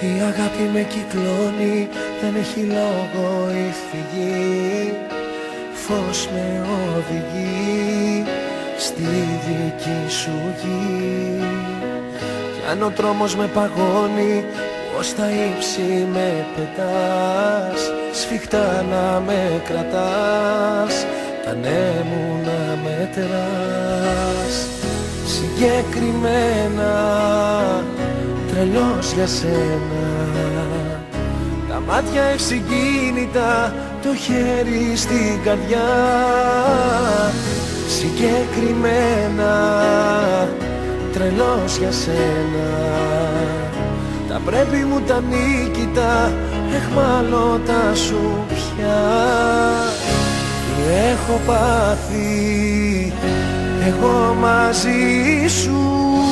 Η αγάπη με κυκλώνει, δεν έχει λόγο η φυγή. Φως με οδηγεί στη δική σου γη. Κι αν ο τρόμος με παγώνει, ως τα ύψη με πετάς, σφιχτά να με κρατάς, τα ναι μου να μετράς. Συγκεκριμένα τρελός για σένα, τα μάτια ευσυγκίνητα, το χέρι στην καρδιά. Συγκεκριμένα τρελός για σένα, τα πρέπει μου τα νίκητα, εχμαλώτα σου πια. Τι έχω πάθει εγώ μαζί σου,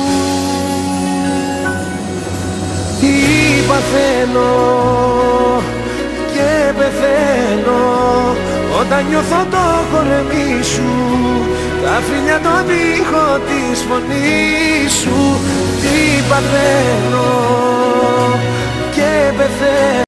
τι παθαίνω και πεθαίνω όταν νιώθω το κορεμί σου, τα φιλιά τον ήχο της φωνής σου. Τι παθαίνω και πεθαίνω.